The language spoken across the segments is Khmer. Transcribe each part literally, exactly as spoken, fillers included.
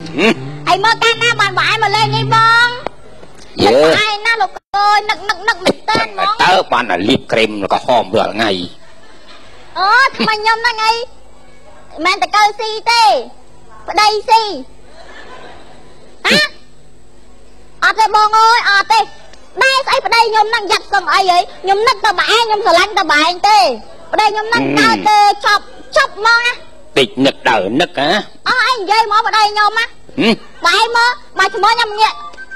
ai mơ ca na bàn bãi mà lên đi bong ai na lục ơi nực nực nực mệt tên bong tớ bạn là liệp kem nó có hòm rồi ngày ờ thằng mày nhom nó ngay mẹ ta cơ si tê đây si hả ở đây bong ơi ở đây đây ai ở đây nhom năng giặt xong ai vậy nhom nực tao bãi nhom sờ lanh tao bãi tê ở đây nhom năng cao tê chọc chọc mong á tịch nực đỡ nực á ờ anh dây mó vào đây nhom á bãi mơ mà chỉ mơ nhom nhẹ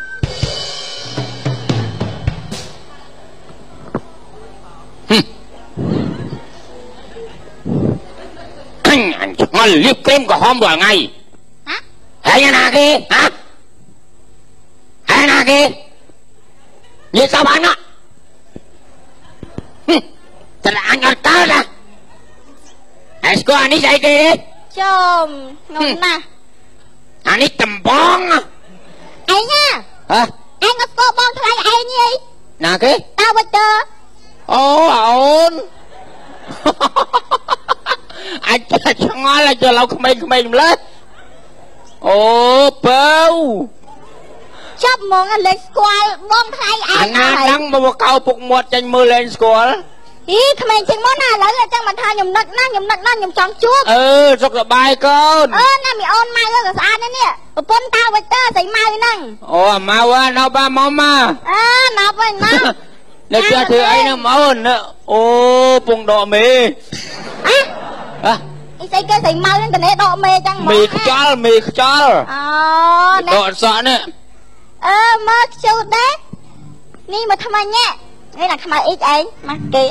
anh ngon liếp kem của hôm rồi ngày hả hay nào kia hả hay nào kia như sao bạn á thật là anh ăn tớ ra anh có anh ấy dạy kia đi chôm ngon nè anh ấy tầm bóng ấy nha hả anh có cô bong thay ai nhỉ nào kia tao bây giờ ô ổn anh cho ngon là cho lâu không không không lên ô bâu chấp mong anh lên squall bong thay ai anh đang một câu phục một trên mưa lên squall ý không anh chừng món nào lấy là chẳng mà thay nhầm nực nó nhầm nực nó nhầm tròn chuốt ừ rất là bài con ơ nè mày ôn mai rồi sao đấy nè bún tao bây giờ thấy mai nè ồ mau á nó ba món mà à nó bây nó nó chưa thử ấy nó máu nữa ô bùng đỏ mì à à anh xây cái thấy mau nên cái này đỏ mì chẳng mì chó mì chó ờ đỏ sợ nè ơ mơ chút đấy ni mà tham anh nhé đây là tham ít anh mà kì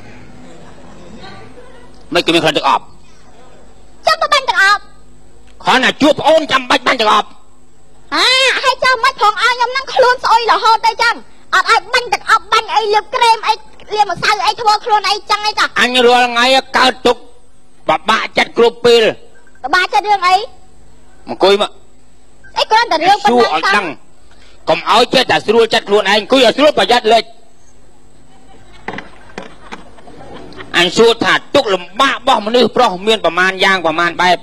mấy cái mình không được ọp chắc có bánh được ọp khó là chuột ôn chăm bánh bánh được ọp à hay cho mấy phòng ai nhóm năng luôn sôi là hôn đây chăng ở ai bánh được ọp bánh ấy liệp kem ấy liệp một sao ấy thua luôn ấy chăng ấy chăng anh rồi ngay cao tục bà bà chặt cướp pil bà cha đường ấy mà coi mà ấy con đã đường xua ở đằng còn áo chết là xua chặt luôn anh cứ giờ xua bà chặt lên anh xua thả tục là ba bỏ mà nước pro miên bà man giang bà man bay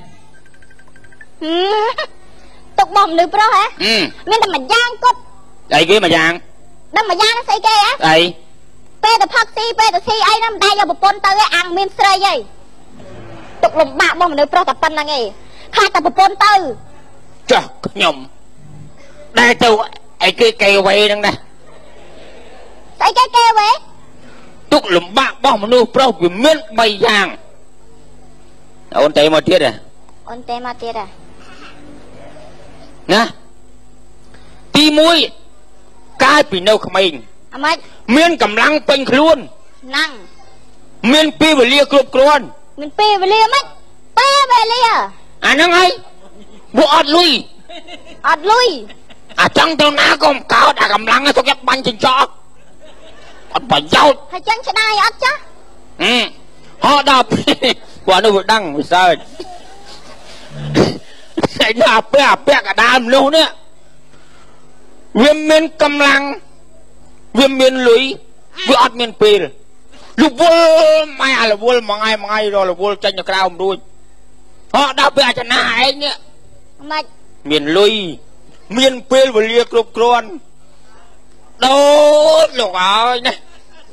tục bom nước pro hả ừ miên là mà giang cốt đây kia mà giang đâm mà giang nó xây kê á đây pe từ phật si pe từ si ấy nó đây là một con tới ăn miên sơi vậy tục lồng bạc bom nước pro tập pan là nghe khai tập một con tới trời nhom đây tao ai kia cây quay đang đây xây kê kê vậy tục lùm bạc bỏ mà nước pro vì miên bay giang ôn tệ mà tiết à ôn tệ mà tiết à nè tí mũi cái bị đâu không mình à miên cầm lăng quanh luôn năng miên pi và lia cướp luôn mình pi về lia mất pi về lia à nó ngay bộ ọt lui ọt lui à chẳng tao ná con cáo đã cầm lăng tôi ghép bánh trên cho ọt bà dâu hay chẳng sẽ đai ọt chứ ừ họ đạp quả nó vừa đăng vì sao cái đạp bè bè cả đàm luôn nữa viêm miên cầm lăng viêm miên lưới với ọt miên pi lúc vô mai là vô mà ngay mà ngay rồi là vô tranh cho cao không đuôi họ đạp bè cho nà anh nhá mà miền lùi miền pê và lia cướp luôn đâu lục ơi này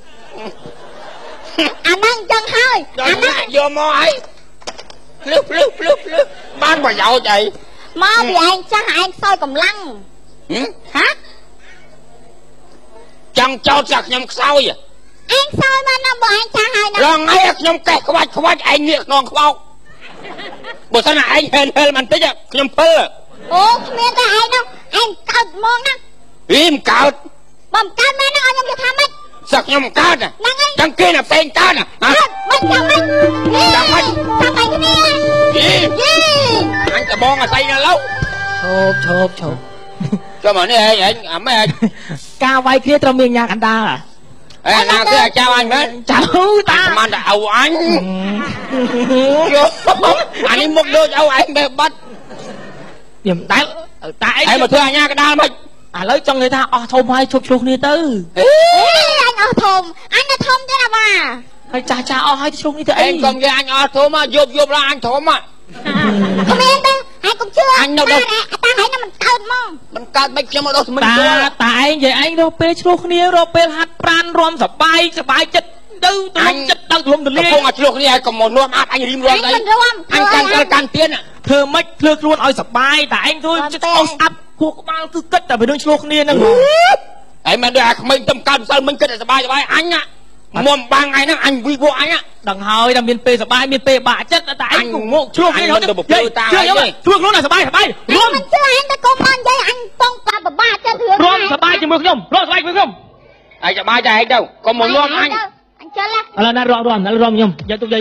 anh ăn chân hơi anh ăn vô mò ấy lướt lướt lướt lướt ban bà dậu chạy mau vì anh chắc anh soi cầm lăng hả chẳng cho chặt nhầm sao vậy anh soi mà nó bỏ anh chắc hai nó ngay nhầm kẹt không anh không anh anh nghiệt non không bao bữa sau này anh hên hên mình tích à nhầm phơ ủa miền ta ai đâu anh cao mong đó im cao bầm cao mấy nó anh không tham ấy sặc nhầm cao nè chẳng kia là phèn cao nè hả mình chồng anh chồng anh chồng anh cái gì gì anh cả bon là say ra lâu chộp chộp chộp cho mà này anh ẩm mấy anh cao vai kia trong miệng nhà anh ta à ê nào kia chào anh đấy chào ta mà đã ầu anh anh ấy một đôi ầu anh bé bắt điểm tại tại em mà thưa anh nha cái đa mày à lấy cho người ta à thôm hai chụp chụp đi tư anh ở thùng anh ở thùng thế nào mà hay cha cha o hai chụp đi tư em còn với anh ở thôm mà giúp giúp là anh thôm mà không em đâu anh cũng chưa anh đâu đâu ta hay កើតមកมันកើតមិនខ្ញុំមកដល់មិនតាចូលតាឯងនិយាយឯងរកពេលឆ្លោះគ្នារកពេលហាត់ប្រានរំសបាយសបាយចិត្តទៅទលំចិត្តទៅទលំទលាកំពុងឲ្យឆ្លោះគ្នាឲ្យកុំមកនាំអាចអញរៀមរាំស្អីមិនរួមអញកាន់សិលកាន់ទៀនធ្វើម៉េចធ្វើខ្លួនឲ្យសបាយតាឯងធ្វើចិត្តអស់ស្អាប់គោះក្បាលគឺគិតតែពីនឹងឆ្លោះគ្នាហ្នឹងហើយមិនដូចអាក្មេងទំកើតម្សិលមិញគិតតែសបាយសបាយអញមុំបាំងឯហ្នឹងអញវិវអញដឹងហើយតែមានពេលសបាយមានពេលបាក់ចិត្តតែឯងងងឆ្លោះគ្នាទៅធ្វើខ្លួនឲ្យសបាយសបាយរួរួមមិនជឿអញតែកុំមកនិយាយអញពងប្រាប់បបាក់ចិត្តរឿងរួមសបាយជាមួយខ្ញុំរួមសបាយជាមួយខ្ញុំហើយសបាយតែឯងទៅកុំមកនាំអញអញចូលឥឡូវណារួមរួមឥឡូវរួមខ្ញុំយកទុកយាយ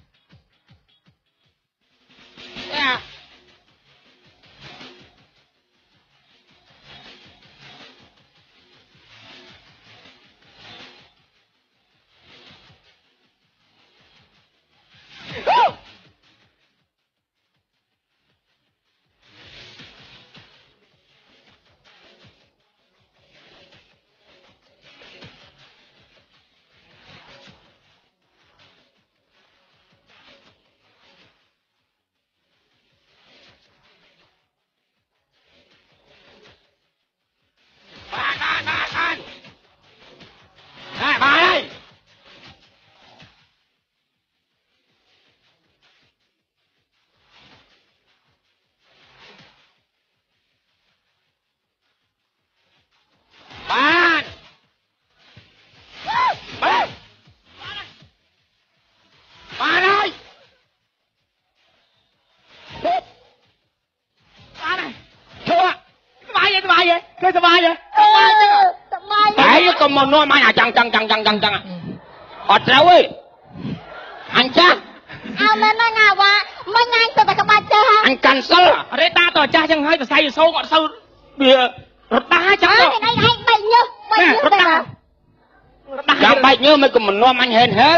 កុំមកនាំអញអាចាំងចាំងចាំងចាំងចាំងចាំងអត់ត្រូវទេអញចាស់អើមែនណាវ៉ាមិញអញទៅតែក្បាច់ទៅអញកាន់សិលរេតាតចាស់ចឹងហើយសរសៃសូអត់សូវវារត់ដាចាំងទៅឯងឯងបែកញើសបែកញើសទៅចាំបែកញើសមិនក៏មិននាំអញហេនហេល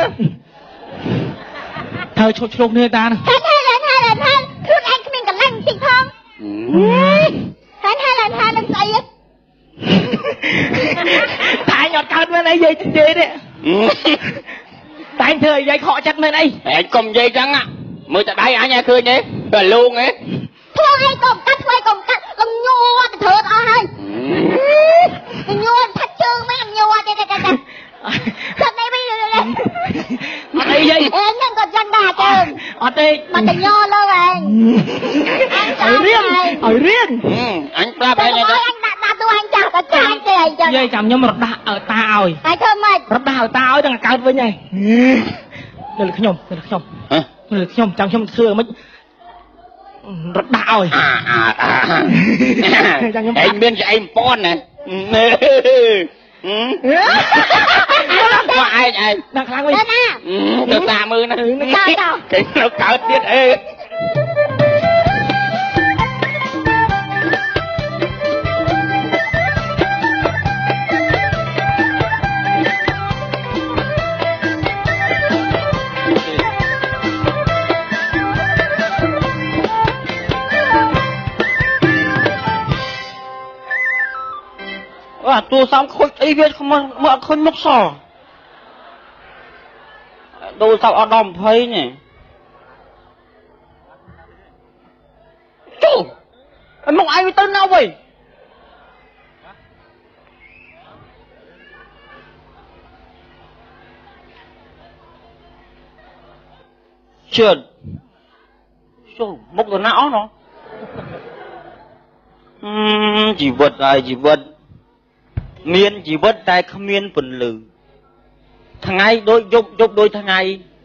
ធ្វើឈប់ឆ្លុកនេះតាហេនហេលហេនហេលហេលខ្លួនឯងគ្មានកលាំងតិចផងហេនហេលហេនហេលនឹងស្អីតែអត់កើតមែនអីយាយនិយាយនេះតែធ្វើឲ្យយាយខកចិត្តមែនអីឯងកុំនិយាយចឹងមើលតែដៃអញឲ្យឃើញទេទៅលូងទេធ្វើឲ្យកុំកាត់ធ្វើឲ្យកុំកាត់លំញ័រទៅធ្វើអស់ហើយញ័រថាជើងមិនញ័រទេតែតែតែនេះវិញអត់អីយាយអេហ្នឹងក៏ចឹងដែរជើងអត់ទេមិនតែញ័រលើឯងឲ្យរៀនឲ្យរៀនអញប្រាប់ឯងទៅអញដាក់ដាក់ទូអញចាស់តែចាស់ទេអីចឹងយាយចាំខ្ញុំរត់ដាក់ឲ្យតាឲ្យហើយធ្វើម៉េចរត់ដាក់ឲ្យតាឲ្យទាំងកើតវិញហើយនៅលើខ្ញុំនៅលើខ្ញុំនៅលើខ្ញុំចាំខ្ញុំធ្វើមិនរត់ដាក់ឲ្យចាំខ្ញុំឯងមានស្អីប៉ុនណាមកឯងឯងដាក់ខ្លាំងវិញទៅតាមើលណាគេនៅកើតទៀតអេទូសំខូចអីវាមកមកអត់ឃើញមុខសដូរសោកអត់ដល់ยี่สิบនេះជូមុខឯងវាទៅណាវិញជឿនជូមុខទៅណាអស់ណោះអឺជីវិតហើយជីវិតមានជីវិតតែគ្មានពន្លឺថ្ងៃដូចយប់យប់ដូចថ្ងៃ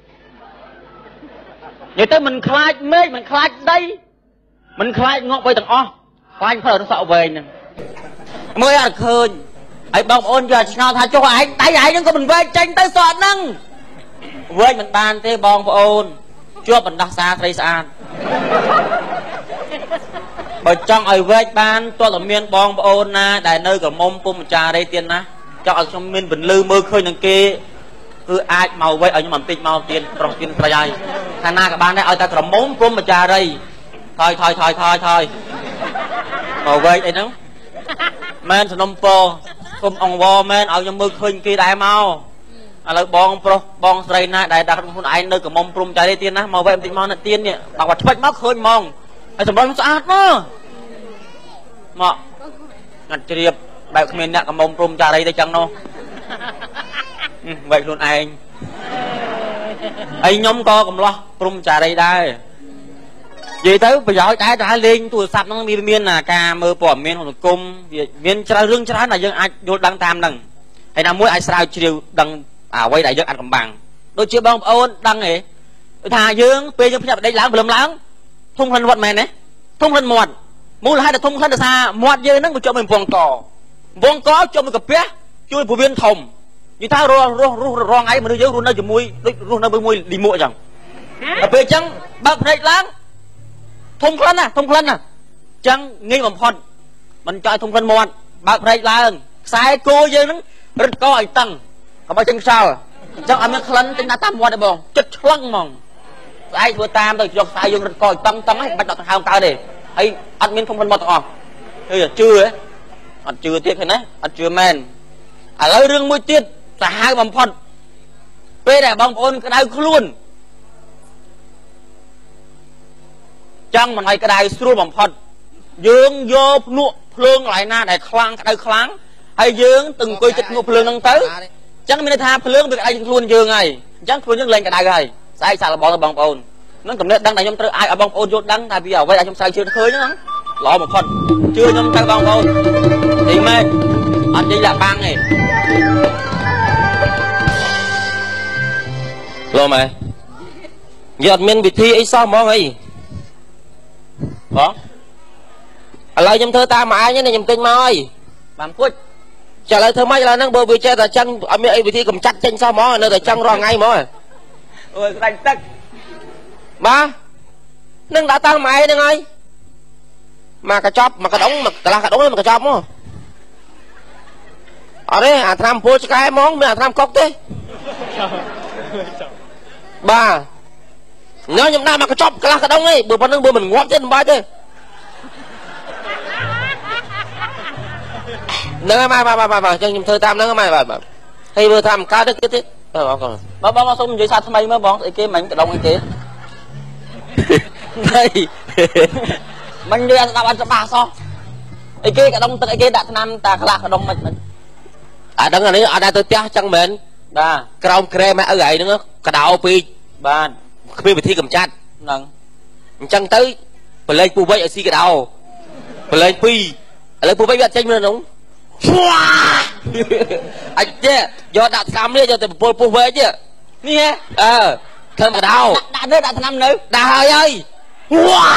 និយាយទៅមិនខ្លាចមេឃមិនខ្លាចដីមិនខ្លាចងក់បីទាំងអស់ខ្លាចផ្លូវរសក់វែងហ្នឹងមើលអត់ឃើញហើយបងប្អូនយកឆ្ងល់ថាចុះឯងដៃឯងហ្នឹងក៏មិនវែងចេញទៅសក់ហ្នឹងវែងមិនបានទេបងប្អូនជាប់បណ្ដោះសារត្រីស្អាតបើចង់ឲ្យវែកបានតើតើមានបងប្អូនណាដែលនៅក្រមុំពុំម្ចារីទៀតណាចង់ឲ្យខ្ញុំមានពន្លឺមើលឃើញនឹងគេគឺអាចមកវែកឲ្យខ្ញុំបន្តិចមកទៀតប្រុសទៀតស្រីហើយខាងណាក៏បានដែរឲ្យតែក្រមុំពុំម្ចារីថយថយថយថយថយមកវែកអីហ្នឹងមែនសំណុំពរគុំអង្វរមែនឲ្យខ្ញុំមើលឃើញគេដែរមកឥឡូវបងប្រុសបងស្រីណាដែលដាក់ខ្លួនឯងនៅក្រមុំពុំម្ចារីទៀតណាមកវែកបន្តិចមកណាទៀតនេះបើគាត់ឆ្វិចមកឃើញហ្មងហើយសម្រាប់ស្អាតមកមកណាត់ជ្រាបបែបគ្មានអ្នកកំមុំព្រំចារីទៅចឹងនោះបែបខ្លួនឯងហើយខ្ញុំក៏កំឡោះព្រំចារីដែរនិយាយទៅប្រយោជន៍ដែរតែលេងទូរស័ព្ទហ្នឹងវាមានការមើលព័ត៌មានក្នុងសង្គមវាមានច្រើនរឿងច្រើនដែលយើងអាចយល់ដឹងតាមហ្នឹងហើយណាមួយអាចស្រាវជ្រាវដឹងអ្វីដែលយើងអាចកំបាំងដូចជាបងប្អូនដឹងទេថាយើងពេលយើងភ្ញាក់បដិឡើងព្រលឹមឡើងធំក្លិនវត្តមែនទេធំក្លិនមាត់មូលហេតុដែលធំក្លិនដោយសារមាត់យើងហ្នឹងវាជាប់មួយពងកពងកជាប់មួយកាពះជួយពោះវៀនធំនិយាយថារស់រស់រស់រងថ្ងៃមនុស្សយើងរស់នៅជាមួយដូចរស់នៅជាមួយលីមួកអញ្ចឹងដល់ពេលអញ្ចឹងបើកភ្នែកឡើងធំក្លិនណាធំក្លិនណាអញ្ចឹងងាយបំផុតមិនចោលធំក្លិនមាត់បើកភ្នែកឡើងខ្សែគោយើងហ្នឹងរឹតកឲ្យតឹងកុំឲ្យចេញខ្យល់អញ្ចឹងអត់មានក្លិនចេញតាមមាត់ទេបងចិត្តឆ្លងហ្មងស្អែកធ្វើតាមទៅយកខ្សែយើងរឹតកឲ្យតឹងតឹងហើយបាច់ដកដង្ហើមកើតទេហើយអត់មានធំក្លិនមាត់ទាំងអស់ឃើញជឿហ៎អត់ជឿទៀតឃើញណាអត់ជឿមែនឥឡូវរឿងមួយទៀតសាហាវបំផុតពេលដែលបងប្អូនក្តៅខ្លួនចង់មិនឲ្យក្តៅស្រួលបំផុតយើងយកភ្នក់ភ្លើងកន្លែងណាដែលខ្លាំងក្តៅខ្លាំងហើយយើងទៅអង្គុយចិត្តភ្នក់ភ្លើងហ្នឹងទៅអញ្ចឹងមានន័យថាភ្លើងវាក្តៅជាងខ្លួនយើងហើយអញ្ចឹងខ្លួនយើងលែងក្តៅហើយស្អែកសាកល្បងទៅបងប្អូននឹងកំណត់ដឹងតែខ្ញុំត្រូវឲ្យបងប្អូនយល់ដឹងថាវាអ្វីដែលខ្ញុំស្រាវជ្រាវឃើញហ្នឹងល្អបំផុតជឿខ្ញុំទៅបងប្អូនទីម៉េចអត់និយាយលាក់បាំងទេលោកម៉ែយកអត់មានវិធីអីសោះហ្មងអីបងឥឡូវខ្ញុំធ្វើតាមម៉ែឯងខ្ញុំទិញមកហើយបានគួចចាឥឡូវធ្វើម៉េចឥឡូវហ្នឹងបើវាចេះតែចឹងអត់មានអីវិធីកម្ចាត់ចេញសោះហ្មងនៅតែចឹងរាល់ថ្ងៃហ្មងអូយក្តាច់ទឹកបាទនឹងដាក់តាមម៉ែហ្នឹងហើយមកកញ្ចប់មកកដុងមកកន្លះកដុងមកកញ្ចប់មកអត់ទេអាថ្នាំពុលឆ្កែហ្មងមានអាថ្នាំកុកទេបាទញ៉ាំខ្ញុំដាក់មកកញ្ចប់កន្លះកដុងឯងបើប៉ុណ្្នឹងបើមិនងាប់ទេមិនបាច់ទេហ្នឹងហើយបាទបាទបាទអញ្ចឹងខ្ញុំធ្វើតាមហ្នឹងហើយបាទបាទហើយមើលតាមកើតទៅទៀតបាទអរគុណបងបងសូមនិយាយសារថ្មីមើលបងអីគេមិញកដុងអីគេហើយមិននិយាយស្ដាប់អត់ច្បាស់សោះអីគេកដុងទឹកអីគេដាក់ថ្នាំតាខ្លះកដុងមិនមិនអាដឹងអានេះអត់ដែរទៅផ្ទះចឹងមែនបាទក្រោមក្រែម៉ែឪឯងហ្នឹងកដោពេកបាទគ្មានវិធីកម្ចាត់ហ្នឹងអញ្ចឹងទៅប្រឡែងពូវែកឲ្យស៊ីកដោប្រឡែងពីរឥឡូវពូវែកវាអត់ចេញមើលហ្នឹងអញទេយកដាក់ថ្នាំនេះយកទៅប្រពល់ពូវែកនេះនេះអឺធ្វើកដោដាក់នៅដាក់ថ្នាំនៅដាក់ហើយហើយវ៉ា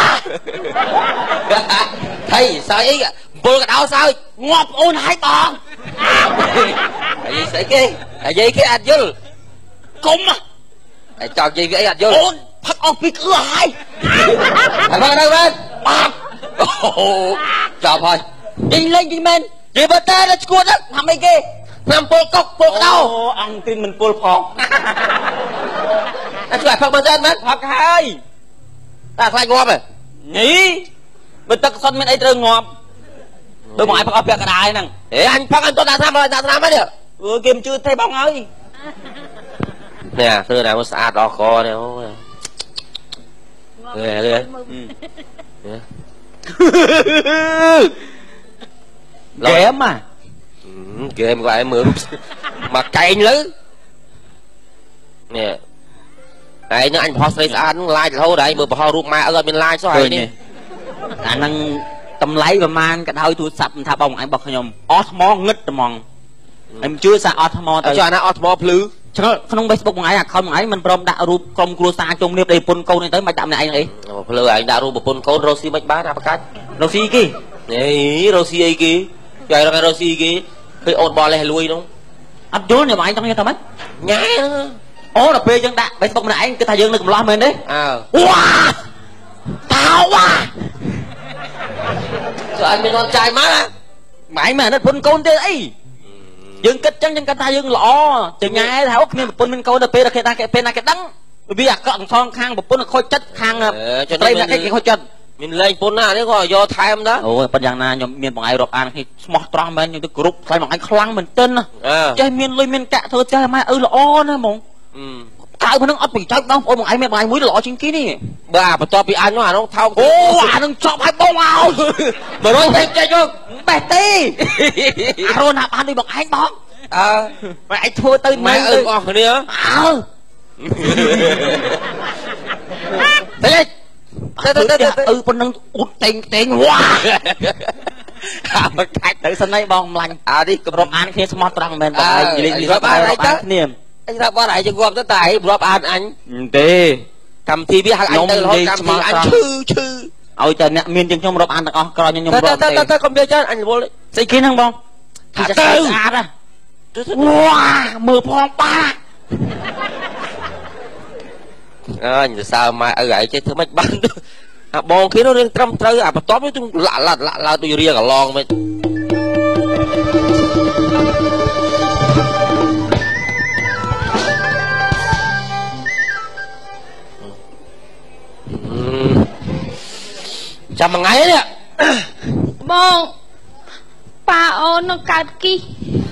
ថៃសើចអីពលកដោសើចងាប់អូនហើយបងអីស្អីគេនិយាយគេអត់យល់គុំតែចောက်និយាយគេអីអត់យល់អូនផឹកអស់ពីក្អឺហើយហើយមកនៅវិញបាទអូចាប់ហើយនិយាយលេងគេមែននិយាយបើតែឈួតហ្នឹងធ្វើអីគេឆ្នាំពលកុកពលកដោអូអង្គទីមិនពលផងតែជួយផឹកបើតែមែនផឹកហើយតែខ្លាចងាប់ហ៎ញីបើទឹកសុនមានអីត្រូវងាប់បើមកឲ្យផឹកអស់ពាក់កណ្ដាលហ្នឹងហេអញផឹកអញទៅដាក់ថ្នាំឲ្យដាក់ថ្នាំហ្នឹងអឺគេមិនជឿទេបងអើយនេះធ្វើតែមកស្អាតអស់កនេះអូយហេហេហ្គេមអាគេមក៏ឯងមើលមកកែងលើនេះឯងនឹងអញប្រហោះស្រីស្អាតហ្នឹងឡាយរហូតឯងមើលប្រហោះរូបម៉ែអើអត់មានឡាយសោះឯងនេះអាហ្នឹងតម្លៃប្រហែលក៏ដោយទូរស័ព្ទថាបងឯងរបស់ខ្ញុំអស់ថ្មងឹតហ្មងឯងជឿថាអស់ថ្មទៅចុះអាណាអស់ថ្មភ្លឺឆ្ងល់ក្នុង Facebook បងឯងអាខុនបងឯងមិនព្រមដាក់រូបក្រុមគ្រួសារជុំគ្នាប្តីប្រពន្ធកូនទៅមិនដាក់ម្នាក់ឯងអីភ្លឺឯងដាក់រូបប្រពន្ធកូនរស់ស៊ីមិនបានអាប្រកាច់រស់ស៊ីគេអេរស់ស៊ីអីគេចៃរករស់ស៊ីគេឃើញអូនបោះលេះលួយនោះអត់យល់ញ៉ាំឯងចង់និយាយថាម៉េចញ៉ែអូដល់ពេលយើងដាក់ Facebook ម្នាក់ឯងគិតថាយើងនៅកំឡោះមែនទេអើវ៉ាតោវ៉ាចុះអញមានអត់ចាយមកណាម៉ែឯងមិនអាណិតប្រពន្ធកូនទេអីយើងគិតចឹងយើងគិតថាយើងល្អចញ៉ែថាអូគ្មានប្រពន្ធមានកូនទៅពេលគេថាគេពេលណាគេដឹងវាអាក្រក់សងខាងប្រពន្ធខូចចិត្តខាងត្រីណាគេខូចចិត្តមានលេងប្រពន្ធណានេះក៏យកថែមដែរអូប៉ុន្តែយ៉ាងណាខ្ញុំមានបងឯងរាប់អានគ្នាស្មោះត្រង់មែនខ្ញុំទៅគ្រប់ខ្លាញ់បងឯងខ្លាំងមែនទិនចេះមានលុយមានកាក់ធ្វើចេះម៉ែឪល្អណាហ្មងចៅហ្នឹងអត់ពីចៅបងប្អូនបងឯងមានបាយមួយល្អជាងគេនេះបាទបន្ទាប់ពីអញនោះអានោះថោកអូអានឹងចប់ឲ្យបងឲ្យមករយចេញចេញមកបេះទេអារណាបានដូចបងឯងបងអើបងឯងធ្វើទៅម៉ែអើអស់គ្នាអើទៅទៅទៅអឺប៉ុណ្ណឹងអ៊ុតតេងតេងវ៉ាអាមកកាច់ទៅសិនឯងបងម្លាញ់អានេះគ្រប់អានគ្នាស្មោះត្រង់មែនបងឯងនិយាយរាប់អានឯងទៅគ្នាអញរាប់អានឯងជារាប់ទៅតែឯងរាប់អានអញទេកម្មវិធីវាហៅអញទៅរហូតកម្មវិធីអញឈឺឈឺឲ្យតែអ្នកមានជាងខ្ញុំរាប់អានទាំងអស់ក្រោយខ្ញុំរាប់ទៅទៅទៅកុំនិយាយច្រើនអញរវល់ស្អីគេហ្នឹងបងថាទៅស្អាតហ៎វ៉ាមើលផងបាអញទៅសើម៉ែឪឯងចេះធ្វើម៉េចបានអាបងគេនោះរៀងត្រឹមត្រូវអាបន្ទាប់នេះទុំលាក់លាក់លាក់ឡើងដូចរៀងកន្លងមិនចាំមួយថ្ងៃនេះបងប៉ាអូននឹងកើតគី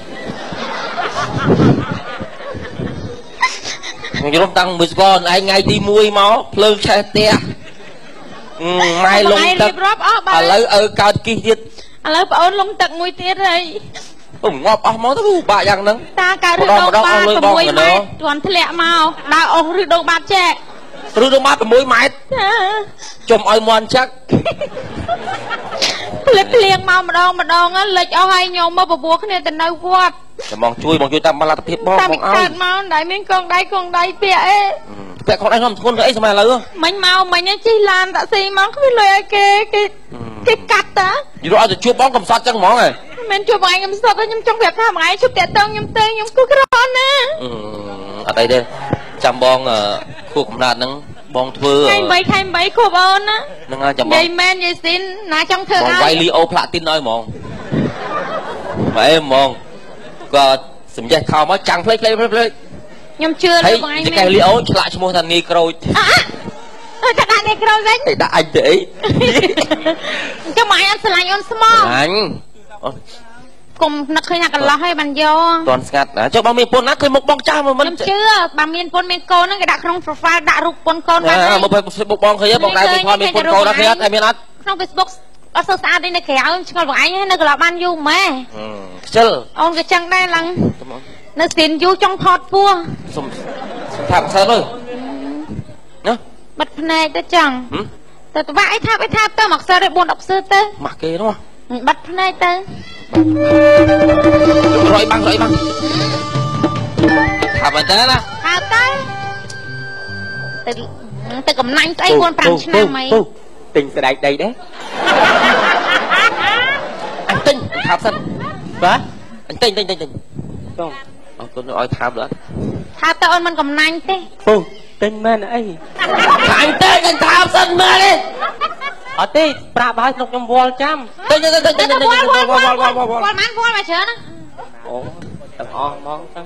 ខ្ញុំរំតាំងមួយស្គាល់ឯងថ្ងៃទីមួយមកភ្លើងឆេះផ្ទះម៉ែលងទឹកឥឡូវឪកើតគិះទៀតឥឡូវប្អូនលងទឹកមួយទៀតហើយពុំងាប់អស់មកទៅពិបាកយ៉ាងហ្នឹងតាកើតឬដងបាត៦ម៉ែត្រទាន់ធ្លាក់មកដើរអស់ឬដងបាតចែកឬដងបាត6ម៉ែត្រចុំឲ្យមន់ចឹកភ្លេចភ្លៀងមកម្ដងម្ដងលិចអស់ហើយញោមមកបបួលគ្នាទៅនៅវត្តតែមកជួយមកជួយតាមលទ្ធភាពបងបងឲ្យកើតមកដែលមានកងដៃកងដៃពាក់អេពាក់កងដៃខ្ញុំធ្ងន់ទៅអីសម័យឥឡូវមិញមកមិញជិះឡានតាក់ស៊ីមកគ្មានលុយឲ្យគេគេគេកាត់តាយល់ឲ្យទៅជួបបងកំសត់ចឹងហ្មងហ៎មិនជួបបងកំសត់ខ្ញុំចង់ប្រាប់ថាបងឯងជួបតាក់តងខ្ញុំទេខ្ញុំគូក្រណាអត់អីទេចាំបងគូកំណត់ហ្នឹងបងធ្វើខែ8ខែ8ខូបអូនណាហ្នឹងហើយចាំបងនិយាយមែននិយាយស៊ីនណាចង់ធ្វើឲ្យបងវាយលីអូផ្លាទីនឲ្យហ្មងបែហ្មងក៏សំចេះខោមកចាំងភ្លេចភ្លេចភ្លេចភ្លេចខ្ញុំជឿលើបងឯងមែនកែលីអូឆ្លាក់ឈ្មោះថានីក្រូចអើតែដាក់នីក្រូចវិញតែដាក់អញទៅអីចាំមកអញស្រឡាញ់អូនស្មោះអញកុំនឹកឃើញថាកន្លោះហើយបានយកតន់ស្ងាត់ចុះបងមានពុនណាឃើញមុខបងចាស់មិនខ្ញុំជឿបើមានពុនមានកូនហ្នឹងគេដាក់ក្នុង profile ដាក់រូបពុនកូនបានហើយមក Facebook បងឃើញបងដែរមានមានពុនកូនអត់ឃើញអត់តែមានអត់ក្នុង Facebook អត់សូវស្អាតទេនៅក្រៅឆ្ងល់បងឯងនៅកន្លោះបានយូរម៉ែខ្ជិលអូនក៏ចឹងដែរឡើងនៅស្ទីនយូរចង់ថតពោះសុំសុំថាខ្សែទៅណាបិទភ្នែកទៅចង់ទៅទៅវាអីថាអីថាទៅមកខ្សែ4 10សឺទៅមកគេនោះបិទភ្នែកទៅរយបាំងរយបាំងថាមែនតើណាថាទៅទៅទៅកំណាញ់ស្អី4 5ឆ្នាំអីទិញស្ដែកដីដែរអញទិញថាប់សិនបាទអញទិញទិញទិញទិញចុងអរគុណឲ្យថាប់លើថាទៅអូនមិនកំណាញ់ទេពុះទិញមែនអីថាអញទិញអញថាប់សិនមើលទេអត់ទេប្រាប់ហើយក្នុងខ្ញុំវល់ចាំទិញទិញទិញទិញវល់វល់វល់វល់វល់វល់វល់ម៉ានវល់មកច្រើនណាអូទាំងអស់ហ្មងចឹង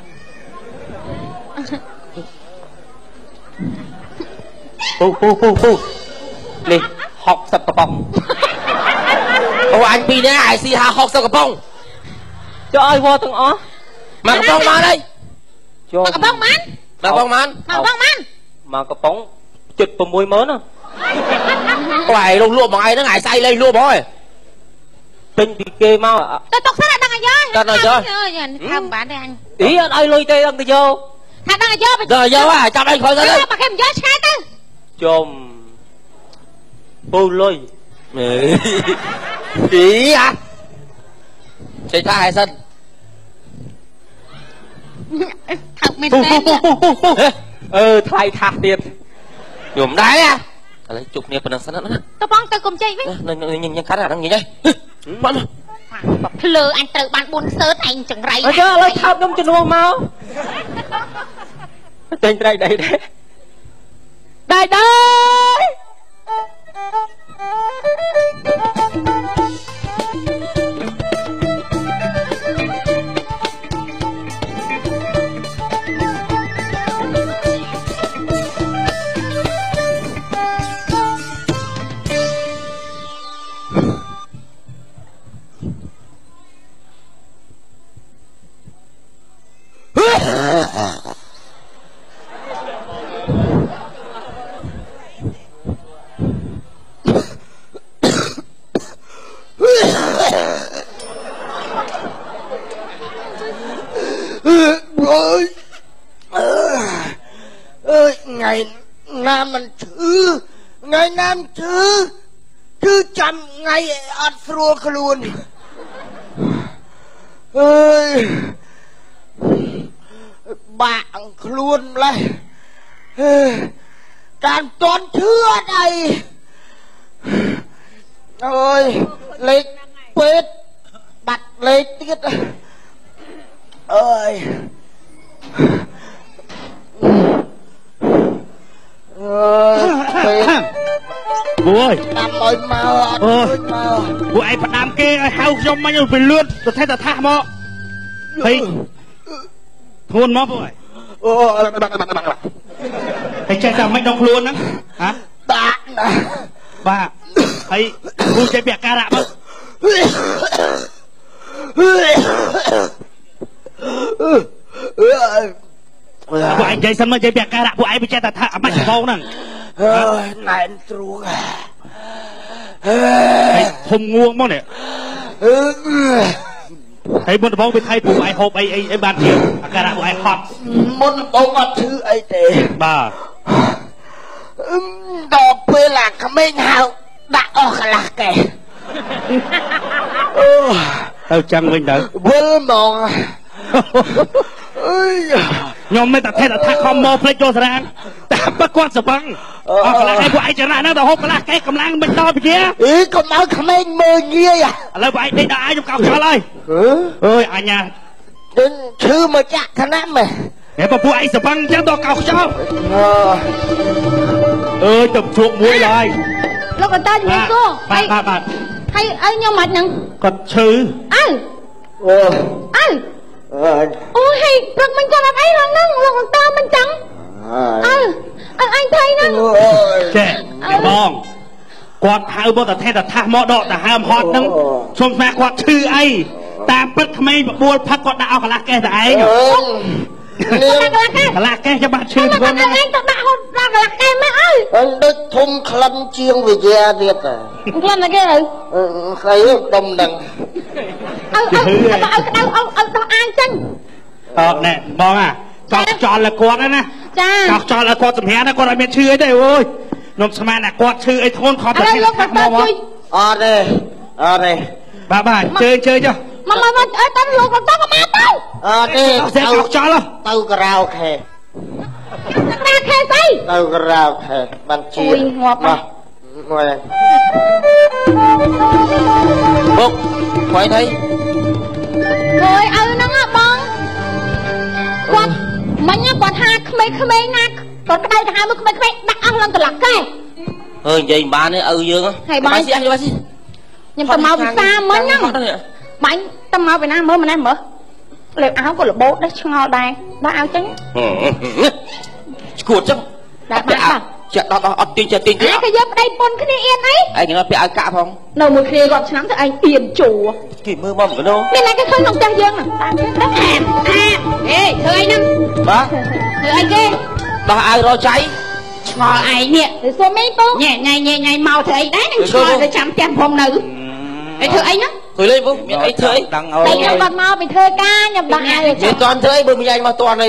ពុះពុះពុះពុះនេះហុកសិបកំប៉ុងអូអញពីរនាក់អាយស៊ីហាហុកសិបកំប៉ុងចុះឲ្យវល់ទាំងអស់មកកំប៉ុងមកđây មកកំប៉ុងម៉ានមកកំប៉ុងម៉ានមកកំប៉ុងម៉ានមកកំប៉ុងជិត6ម៉ឺនណាអូឯងលក់លក់បងឯងហ្នឹងឯងស្អីលេងលក់បងឯងទិញពីគេមកទៅទុកសិនដឹងឲ្យយកដឹងឲ្យយកអើយថាមិនបានទេអញអីអត់ឲ្យលុយទេដឹងទៅយកថាដឹងឲ្យយកដឹងឲ្យយកហ่าចាប់ឯងក្រោយទៅបើគេមិនយកឆ្ងាយទៅជុំពូលុយអីអីអាចេះថាឲ្យសិនថាមែនទេអឺថ្លៃថាសទៀតយំដែរឥឡូវជប់គ្នាប៉ុណ្ណឹងសិនណាទៅបងទៅកុំចេញវិញញញញកាត់អាហ្នឹងញញហ៎មកមកភ្លើអញត្រូវបាន4សឺតឯងចង្រៃអើឥឡូវថោបខ្ញុំជំនួសមកចេញត្រៃដៃដែរដៃដៃស្រួលខ្លួនអើយបាក់ខ្លួនម្លេះការតន់ឈឺអត់អីអើយលេខពេទ្យបាត់លេខទៀតអើយអើយពេទ្យអូយតាមឲ្យមកអត់ឃើញមកពួកឯងផ្ដាំគេឲ្យហៅខ្ញុំមិញទៅលឿនទៅថេតថាមកហើយធ្ងន់មកពួកឯងអូហើយចេះតែមិនដល់ខ្លួនហ្នឹងហ៎បាក់ណាបាទហើយគូចេះពាក់ការៈមកពួកឯងនិយាយសិនមកចេះពាក់ការៈពួកឯងវាចេះតែថាអាម៉ាច់ច្បងហ្នឹងអើយណែនទ្រូងហើយធំងួងមកនេះហើយមុនដំបូងវាថៃពួកឯងហូបអីអីអីបានជាអាការៈពួកឯងហត់មុនដំបូងអត់ឈឺអីទេបាទដល់ពេលឡាក្មេងហៅដាក់អស់កន្លះកែអូទៅចឹងវិញទៅវិលហ្មងអើយខ្ញុំមិនតែថេតថាខំមកផ្លេចចូលសារាងតែបើគាត់សបឹងអស់កន្លះកែពួកឯងចរណៈហ្នឹងទៅហូបកន្លះកែកម្លាំងមិនដល់ពីគេអីកុំឲ្យក្មេងមើលងាយឥឡូវពួកឯងដេកដល់អាយខ្ញុំកោសចោលហើយអើយអញ្ញាឈឺមកចាក់ថ្នាំហ៎ហេបើពួកឯងសបឹងចឹងដល់កោសចោលអើយទៅជួបមួយឡើយលោកកតាជំរាបសួរបាទបាទបាទហើយឲ្យខ្ញុំមិនហ្នឹងគាត់ឈឺអើអូអើអូហេព្រឹកមិនចាំអត់អីឡើងហ្នឹងលោកកតាមិនចឹងអើអើអញថៃហ្នឹងចេះបងគាត់ហៅមកតែថេតថាមកដកទៅហើមហត់ហ្នឹងខ្ញុំស្មានគាត់ឈឺអីតាមពិតក្មេងបបួលផឹកគាត់ដាក់អស់កន្លះកេះតែឯងកន្លះកេះចាំបាក់ឈឺធ្ងន់ហ្នឹងឯងទៅដាក់ហូតដល់កន្លះកេះមកអើអញដូចធំក្លិនជាងវិជាទៀតហ៎ក្លិនតែគេទៅស្អីដុំហ្នឹងអើអើឲ្យក្តៅឲ្យឲ្យដោះអាងចឹងអត់ណែបងអាកោសចោលឲ្យគាត់ណាចាកោសចោលឲ្យគាត់សម្រាប់ណាគាត់ឲ្យមានឈឺអីទេអូយខ្ញុំស្មានថាគាត់ឈឺអីធ្ងន់ខំតែឥឡូវលោកទៅជួយអត់ទេអត់ទេបាទបាទជើជើចុះមកមកមកអើតើលោកទៅក៏មកទៅអត់ទេទៅកោសចោលទៅការ៉ាអូខេការ៉ាខេស្អីទៅការ៉ាអូខេបានជាអូយងាប់មកមួយបុកខ្វៃថៃអើយឪហ្នឹងបងគាត់មិញគាត់ថាក្មេងក្មេងណាគាត់ក្តៅទៅហៅមកក្មេងក្មេងដាក់អស់ឡើងកន្លះកែអើយនិយាយមិនបានទេឪយើងហើយបាយស៊ីអស់បាយស៊ីខ្ញុំទៅមកវិសាមិញហ្នឹងបាញ់ទៅមកពីណាមើលម្នេះមើលលេបអោក៏របូតដែរឆ្ងល់ដែរដល់អោចឹងឈួតចឹងដាក់បាក់បាទចាក់ដល់អត់ទាញចាក់ទាញទៀតគេយកប្តីពុនគ្នាអៀនអីឯងគេពាក់ឲ្យកាក់ផងនៅមួយគ្នាគាត់ឆ្នាំទៅឯងអៀនជួគេមើលមកកណូមានតែគេឃើញក្នុងផ្ទះយើងហ្នឹងតាមគេទៅអេហេធ្វើអីហ្នឹងបាទធ្វើអីគេដោះឲ្យរចៃឆ្ងល់ឯងនេះសុំមីពូញ៉ៃញ៉ៃញ៉ៃមកធ្វើអីដែរនឹងឆ្ងល់ទៅចាំផ្ទះផងនៅអីធ្វើអីហ្នឹងធ្វើលេងពូមានអីធ្វើអីដឹងអើយតែខ្ញុំគាត់មកពីធ្វើការខ្ញុំដឹងហើយមានតន់ធ្វើអីបើមិនឯងមកតន់អី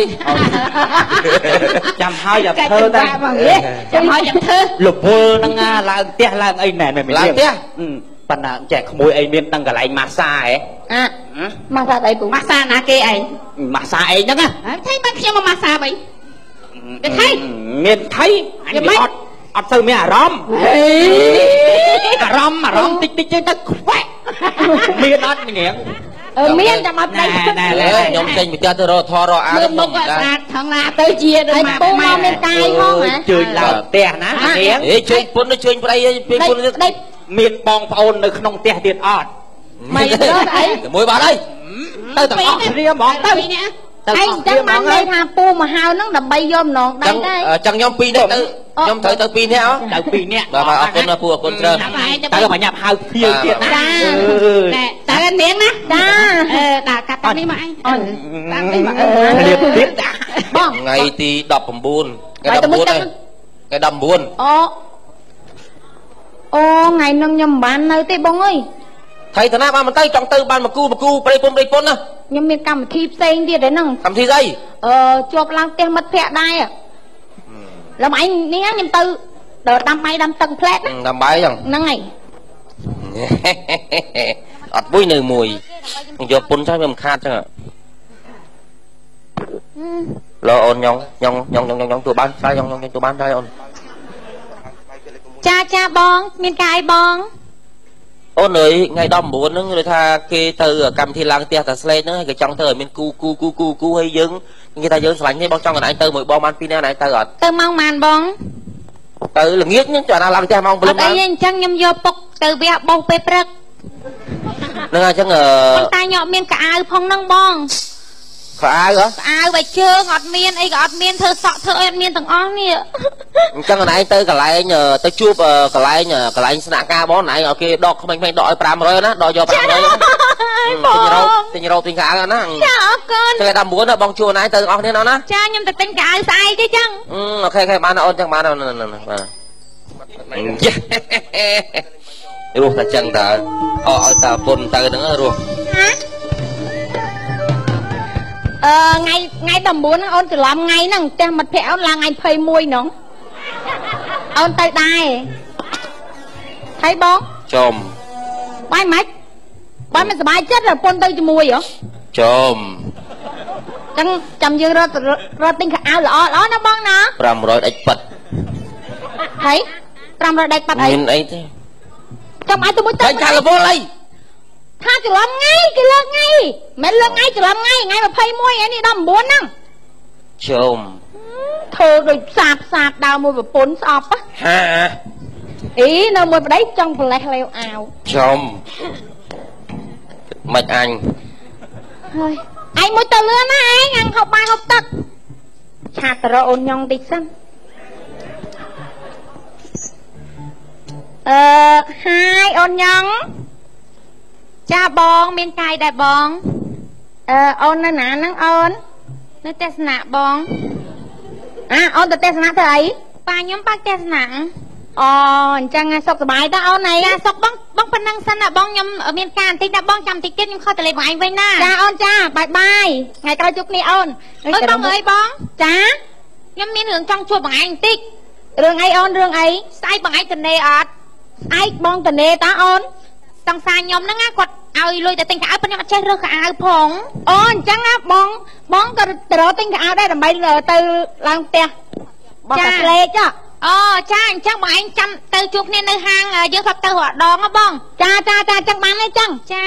ចាំហើយចាំធ្វើតែចាំហើយចាំធ្វើលពលហ្នឹងឡើងផ្ទះឡើងអីណែមិនឡើងផ្ទះប៉ុន្តែចែកក្មួយអីមានដឹងកន្លែងម៉ាស្សាហ៎អ่ะម៉ាស្សាអីពូម៉ាស្សាណាគេឯងម៉ាស្សាអីហ្នឹងហ៎ថៃបើខ្ញុំមកម៉ាស្សាវិញគេថៃមានថៃអញអត់អត់ទៅមានអារម្មណ៍អារម្មណ៍អារម្មណ៍តិចតិចទៅខ្វែកមានអត់ញៀងអឺមានតែមកផ្នែកណែខ្ញុំចេញពីផ្ទះទៅរកធររកអាមើលមុខស្អាតថងណាទៅជាដូចម៉ាក់ម៉ាក់មានកាយផងហ៎ជើញឡើងផ្ទះណាញៀងអេជើញពុនទៅជើញប្តីពេលពុនមានបងប្អូននៅក្នុងផ្ទះទៀតអត់មិនរើអីមួយបាត់អីទៅទាំងអស់គ្នាហ្មងទៅឯងចឹងបានន័យថាពូមកហៅហ្នឹងដើម្បីយកម្ដងដៃដែរចឹងខ្ញុំពីរនាក់ទៅខ្ញុំត្រូវទៅពីរនាក់ទៅពីរនាក់បាទអរគុណពូអរគុណច្រើនតែក៏បញ្ញាប់ហៅភៀវទៀតណាចាតែតែនាងណាចាអឺដាក់កាត់តានេះមកឯងអត់តានេះមកអឺលៀបទៀតបងថ្ងៃទីដប់ប្រាំបួនថ្ងៃដប់ប្រាំបួនថ្ងៃដប់ប្រាំបួនអូអូថ្ងៃនឹងខ្ញុំមិនបាននៅទេបងអើយថៃឋានៈបានមិនទៅចង់ទៅបានមកគូមកគូប្រៃពុនប្រៃពុនណាខ្ញុំមានកម្មវិធីផ្សេងទៀតឯហ្នឹងកម្មវិធីស្អីអឺជាប់ឡើងផ្ទះមិត្តភ័ក្ដិដែរឡើយឯងនេះខ្ញុំទៅដល់ដាំបាយដាំទឹកផ្លែតដាំបាយចឹងហ្នឹងហើយអត់មួយនៅមួយយកពុនចោលវាមិនខាតចឹងលោអូនញងញងញងញងញងទូបានឆ្លើយញងញងទូបានឆ្លើយអូនចាចាបងមានកាយបងអូនអើយថ្ងៃដប់9ហ្នឹងដូចថាគេទៅកម្មវិធីឡើងផ្ទះតាស្លេកហ្នឹងហើយគេចង់ទៅឲ្យមានគូគូគូគូគូហើយយើងគេថាយើងស្រឡាញ់នេះបងចង់កណ្ដាលទៅមួយបងបានពីរនាក់ណៃទៅអត់ទៅម៉ោងប៉ុន្មានបងទៅល្ងាចហ្នឹងចាណាឡើងផ្ទះម៉ោងព្រលឹមអត់អីអញ្ចឹងខ្ញុំយកពុកទៅវះបោសពេលព្រឹកហ្នឹងអញ្ចឹងប៉ុន្តែញ៉ក់មានកៅអៅផងហ្នឹងបងខោអាវហ៎កៅអៅបើជើងអត់មានអីក៏អត់មានធ្វើសក់ធ្វើអីអត់មានទាំងអស់នេះអញ្ចឹងណៃទៅកន្លែងទៅជួបកន្លែងកន្លែងស្នាក់ការបងណៃឲ្យគេដកក្មេងៗដកឲ្យ500ណាដកយក500ណាទិញរោទិញរោទិញកៅអៅណាចាអរគុណថ្ងៃដប់9ណាបងជួណៃទៅទាំងអស់គ្នាណាណាចាខ្ញុំទៅទិញកៅអៅស្អែកទេចឹងអូខេខេបានអូនចឹងបានបាទរស់តែចឹងតើអោឲ្យតាពុនទៅហ្នឹងរស់អឺថ្ងៃថ្ងៃដប់9ហ្នឹងអូនច្រឡំថ្ងៃហ្នឹងផ្ទះមិត្តភក្តិអូនឡើងថ្ងៃยี่สิบเอ็ดហ្នឹងអូនទៅដែរហើយបងចំបាយម៉េចបាយមិនសប្បាយចិត្តប្រពន្ធទៅជាមួយហ៎ចំចឹងចាំយើងរត់រត់ទិញខោអាវល្អល្អណាបងណា 500ដាច់ប៉ាត់ហើយ500ដាច់ប៉ាត់អីមានអីទេចាំឲ្យទៅមួយទៅតែចាលវល់អីថាច្រឡំថ្ងៃគេលើកថ្ងៃមិនលើកថ្ងៃច្រឡំថ្ងៃថ្ងៃยี่สิบเอ็ดឯនេះដប់9ហ្នឹងចំធ្វើដូចសាបសាបដើមមួយប្រពន្ធស្អប់ហាអីនៅមួយប្តីចង់ប្រលេះលេវអាវចំមិនអញហើយឯងមួយទៅលឿនណាឯងញ៉ាំហូបបាយហូបទឹកឆាតរអូនញ៉ងតិចសិនអឺហើយអូនញ៉ងចាបងមានកាយដែរបងអឺអូននៅណាហ្នឹងអូននៅទេសនាបងអាអូនទៅទេសនាធ្វើអីប៉ាខ្ញុំប៉ាទេសនាអូអញ្ចឹងសុខសប្បាយតើអូនអីចាសុខបងបងប៉ុណ្ណឹងសិនណាបងខ្ញុំមានការបន្តិចណាបងចាំតិចទៀតខ្ញុំខុសទៅលេបងឯងវិញណាចាអូនចាបាយបាយថ្ងៃក្រោយជួបគ្នាអូនអើយបងអើយបងចាខ្ញុំមានរឿងចង់ជួបបងឯងបន្តិចរឿងអីអូនរឿងអីស្អែកបងឯងទៅនេអត់ស្អែកបងទៅនេតើអូនសង្សារខ្ញុំហ្នឹងគាត់ឲ្យលុយទៅទិញកៅអៅប៉ុន្តែខ្ញុំអត់ចេះរើសកៅអៅផងអូអញ្ចឹងណាបងបងក៏ទៅរកទិញកៅអៅដែរដើម្បីទៅឡើងផ្ទះបងតែផ្លេចអូចាអញ្ចឹងបងឯងចាំទៅជួបគ្នានៅហាងយើងធ្លាប់ទៅរាល់ដងហ៎បងចាចាចាអញ្ចឹងបានទេចឹងចា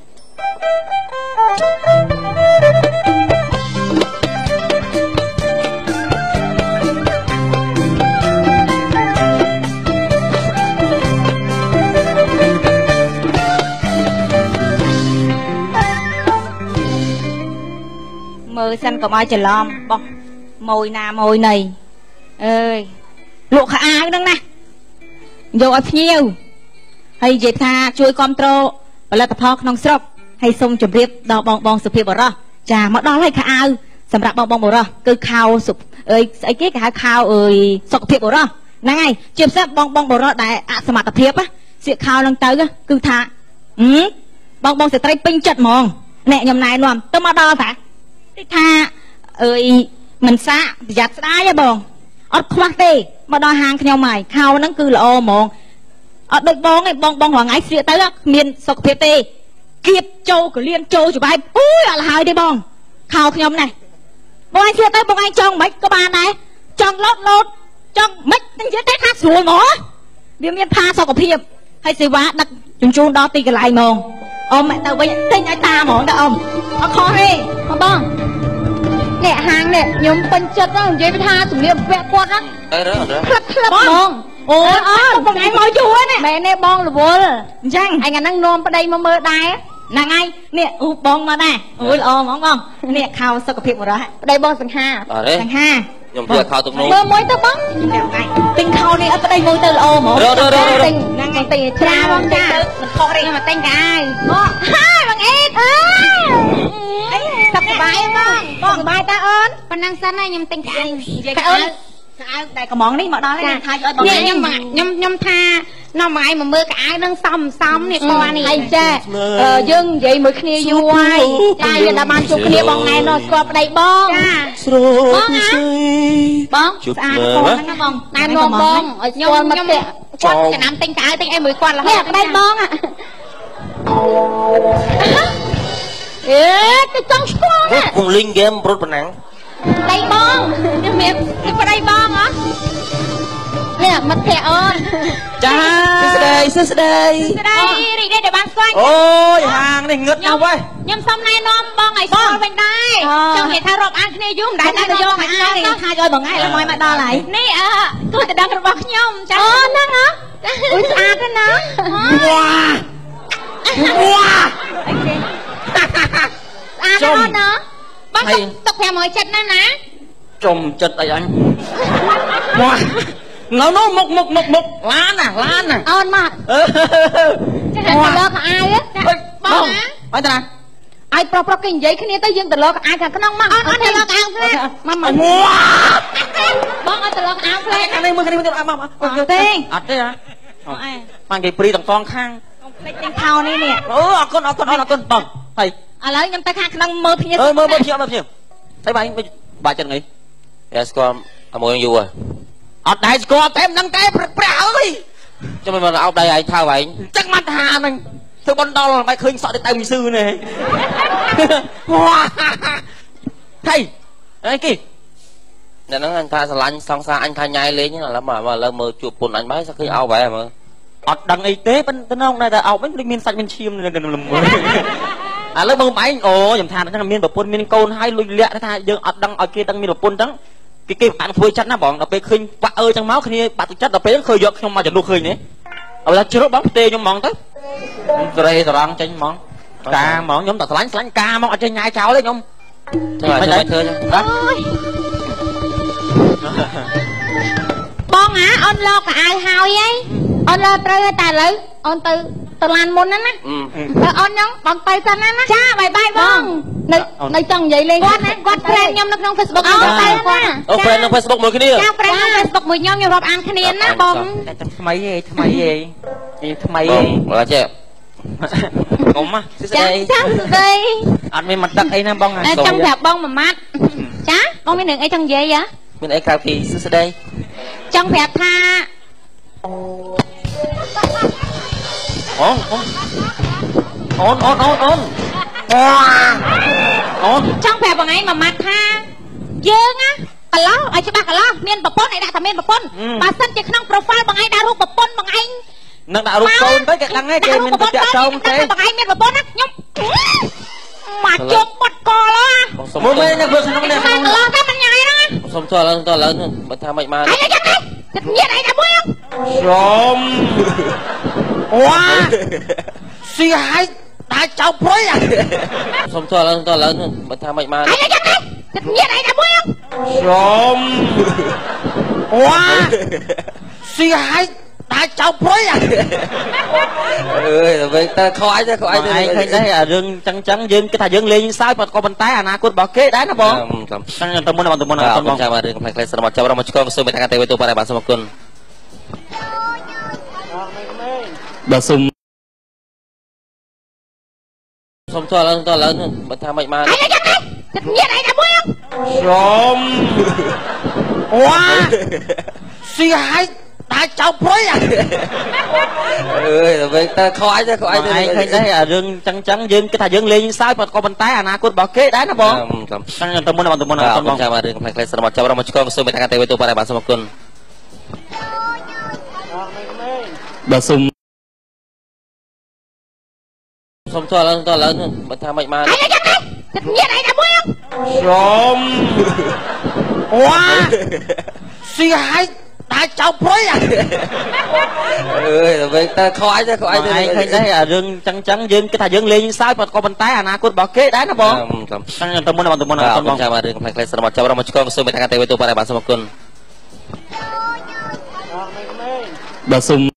មើលសិនកុំឲ្យច្រឡំបោះម៉ួយណាម៉ួយណីអើយលក់ខោអាវហ្នឹងណាយកឲ្យភ្ញៀវហើយនិយាយថាជួយគ្រប់គ្រងផលិតផលក្នុងស្រុកហើយសូមជម្រាបដល់បងបងសុភាពបរោះចាមកដល់ហើយខោអាវសម្រាប់បងបងបរោះគឺខោអើយស្អីគេគេហៅខោអើយសុខភាពបរោះហ្នឹងហើយជាពិសេសបងបងបរោះដែលអសមត្ថភាពសៀកខោហ្នឹងទៅគឺថាបងបងស្ត្រីពេញចិត្តហ្មងអ្នកខ្ញុំណែនាំទៅមកដល់តាទីថាអើយមិនសាកប្រយ័ត្នស្ដាយហ៎បងអត់ខ្វះទេមកដល់ហាងខ្ញុំហើយខោហ្នឹងគឺល្អហ្មងអត់ដូចបងឯងបងបងរាល់ថ្ងៃស្លៀកទៅគ្មានសុខភាពទេគៀបចូលកលៀនចូលច្បែបអូយអត់ហើយទេបងខោខ្ញុំណាបងឯងស្លៀកទៅបងឯងចង់មិនក៏បានដែរចង់លោតលោតចង់មិននិយាយតែថាស្រួលហ្មងវាមានផាសុខភាពហើយសេវាដឹកជញ្ជូនដល់ទីកន្លែងហ្មងអ៊ំទៅវិញទិញឲ្យតាហ្មងតាអ៊ំអត់ខុសទេបងអ្នកហាងនេះខ្ញុំពេញចិត្តហ្នឹងនិយាយថាសម្លៀកបំពាក់គាត់ហ្នឹងអឺរើរើផ្លឹបផ្លឹបហ្មងអូអូបងឯងមកយូរណាមែនទេបងរវល់អញ្ចឹងឯងអាហ្នឹងនាំប្តីមកមើលដែរហ្នឹងហើយនេះអូបងមកដែរអូយល្អហ្មងបងនេះខោសុខភាពបរោះប្តីបងសង្ហាសង្ហាខ្ញុំជឿខោទុកនោះមើលមួយទៅបងទិញខោនេះអត់ប្តីមួយទៅល្អហ្មងរើរើរើទិញហ្នឹងឯងទិញច្រាបងចាមិនខុសទេខ្ញុំមកទិញកាយអូហើយបងអេតអើយសុខសប្បាយបងបងសប្បាយតាអូនប៉ុណ្ណឹងសិនហើយខ្ញុំទិញកាយនិយាយអូនខោអាវតែកំងនេះមកដល់ហើយថាឲ្យបងខ្ញុំខ្ញុំខ្ញុំថានាំមកឯងមកមើលកៅអៅនឹងសំសំនេះគាត់នេះហើយចាយើងនិយាយមួយគ្នាយូរហើយចាយើងដល់បានជួបគ្នាបងណែនោះស្គាល់ប្តីបងចាស្រួលបងបងស្អាតផងហ្នឹងបងណែនាំបងឲ្យស្គាល់មិត្តភក្តិគាត់ចំណាំទិញកៅទិញអីមួយគាត់រហូតប្តីបងអេទៅចង់ស្គាល់ណាគង់លីងហ្គេមរត់ប៉ុណ្ណឹងប្តីបងជំរាបទៅប្តីបងហ៎នេះមិត្តភក្តិអូនចាសួស្ដីសួស្ដីស្ដីរីករាយដែលបានស្គាល់អូយហាងនេះងឹតណាស់វ៉ៃខ្ញុំសុំណែនាំបងឲ្យស្គាល់វិញដែរចង់និយាយថារាប់អានគ្នាយូរមិនដែលទៅយកមកអាននេះថាឲ្យបងថ្ងៃឡើយមកដល់ហើយនេះអឺទូទៅដឹងរបស់ខ្ញុំចាអូហ្នឹងហ៎អុយស្អាតណាស់វ៉ាវ៉ាស្អាតណាស់បងទុកប្រាំមួយចិត្តណាណាចំចិត្តអីអញវ៉ានៅនោះមុខមុខមុខមុខឡានណាឡានណាអូនមកចាទៅលើកអាយបងអីតាអាយប្រុសប្រុសគេនិយាយគ្នាទៅយើងទៅលើកអាយខាងក្នុងមកអត់ទៅលើកអាវផ្លែមកមកបងអត់ទៅលើកអាវផ្លែអានេះមើលគ្នាមើលមកអត់ទេអត់ទេហ៎បានគេព្រីទាំងសងខាងភ្លេចទាំងខោនេះនេះអូអរគុណអរគុណអរគុណបងហើយឥឡូវខ្ញុំទៅខាងក្នុងមើលភ្ញៀវអើមើលមើលភ្ញៀវមើលភ្ញៀវហើយបាញ់បាច់ចឹងអីតែស្គាល់អាមួយយូរហើយអត់ដែរស្គាល់តែមិនដឹងតែប្រាក់អើយចាំមិនមកអោបដៃឯងថើឯងចឹងមកថាហ្នឹងធ្វើបនដល់មិនឃើញសក់ទៅតែមីស៊ឺនេះវ៉ាហើយអីគេអ្នកហ្នឹងអញថាស្រឡាញ់សង្សារអញថាញ៉ៃលេងឥឡូវមកឥឡូវមើលជួបពុនអញបែរសឹកឃើញអោបបែរមើលអត់ដឹងអីទេប៉ុន្តែនៅតែអោបវិញដូចមានសាច់មានឈាមនៅក្នុងលំមើលឥឡូវបងបែងអូខ្ញុំថាហ្នឹងមានប្រពន្ធមានកូនហើយលុយលាក់ថាយើងអត់ដឹងឲ្យគេដឹងមានប្រពន្ធហ្នឹងគេគេបានធ្វើចិត្តណាបងដល់ពេលឃើញបាក់អើចឹងមកគ្នាបាក់ទឹកចិត្តដល់ពេលឃើញយកខ្ញុំមកចំនួនឃើញនេះឲ្យថាជ្រុលបងផ្ទេខ្ញុំហ្មងទៅស្រេស្រង់ចេញហ្មងកាហ្មងខ្ញុំតែឆ្លាញ់ឆ្លាញ់កាហ្មងអត់ចេញញ៉ាយចោលទេខ្ញុំធ្វើឲ្យធ្វើធ្វើចឹងបងអាអូនលោកអាវហើយហីអូនលើត្រូវតែឥឡូវអូនទៅទៅឡានមុនណាណាទៅអូនខ្ញុំបងទៅសិនណាណាចាបាយបាយបងនៅនៅចង់និយាយលេងគាត់ណាគាត់ព្រែនខ្ញុំនៅក្នុង Facebook ខ្ញុំទៅគាត់អូព្រែនក្នុង Facebook មួយគ្នាចាព្រែនក្នុង Facebook មួយខ្ញុំខ្ញុំរាប់អានគ្នាណាបងតែថ្មីឯងថ្មីឯងនេះថ្មីឯងបើចេះកុំសួស្ដីចាសួស្ដីអត់មានមកទឹកអីណាបងចង់ប្រាប់បងមួយម៉ាត់ចាបងមានរឿងអីចង់និយាយហ៎មានអីក្រៅពីសួស្ដីចង់ប្រាប់ថាអូនអូនអូនអូនអូនអូនចង់ប្រាប់បងឯងមួយម៉ាត់ថាយើងណាកន្លោះឲ្យច្បាស់កន្លោះមានប្រពន្ធឯដាក់តែមានប្រពន្ធបើសិនជាក្នុង profile បងឯងដាក់រូបប្រពន្ធបងឯងនឹងដាក់រូបកូនទៅគេដឹងទេគេមានតែតាក់ទងទេបងឯងមានប្រពន្ធណាខ្ញុំមកជប់បាត់កលហ៎មើលមើលនៅក្នុងនេះកន្លោះតែមិនញ៉ៃហ្នឹងសុំតើឡើងតើឡើងបើថាមិនបានអីយ៉ាងនេះចិត្តញៀនអីដល់មួយសុំវ៉ាស៊ីហើយដាច់ចៅព្រុយសុំតើឡើងតើឡើងបើថាមិនបានអីយ៉ាងនេះចិត្តញៀនអីដល់មួយសុំវ៉ាស៊ីហើយដាច់ចៅព្រុយអើយទៅទៅខោអីទៅខោអីទៅឯងឃើញដែរអារឿងចឹងចឹងយើងគិតថាយើងលេងសើចក៏ប៉ុន្តែអនាគតរបស់គេដែរណាបងចឹងទៅមុនទៅមុនទៅមុនចាំមករឿងផ្លែផ្លែស្រមត់ចាប់រមកឆ្កងសូមមេតាទេវទូបាទបាទសូមអរគុណបាទសូមសុំតើឡើងតើឡើងបើថាមិនបានអីយ៉ាងនេះចិត្តញៀនអីដល់មួយសុំវ៉ាស៊ីហើយដាច់ចៅព្រុយអើយទៅទៅខោអីទៅខោអីទៅឯងឃើញដែរអារឿងចឹងចឹងយើងគិតថាយើងលេងសើចក៏ប៉ុន្តែអនាគតរបស់គេដែរណាបងចឹងទៅមុនទៅមុនទៅមុនចាំមករឿងផ្លែផ្លែស្រមត់ចាប់រមកឆ្កងសូមមេតាទេវទូបាទបាទសូមអរគុណបាទសូមសុំតើឡើងតើឡើងបើថាមិនបានអីយ៉ាងនេះចិត្តញៀនអីដល់មួយសុំវ៉ាស៊ីហើយដាច់ចៅព្រុយអើយទៅទៅខោអីទៅខោអីទៅឯងឃើញដែរអារឿងចឹងចឹងយើងគិតថាយើងលេងសើចក៏ប៉ុន្តែអនាគតរបស់គេដែរណាបងចឹងទៅមុនទៅមុនទៅមុនចាំមករឿងផ្លែផ្លែស្រមត់ចាប់រមកឆ្កងសូមមេតាទេវទូបាទបាទសូមអរគុណបាទសូម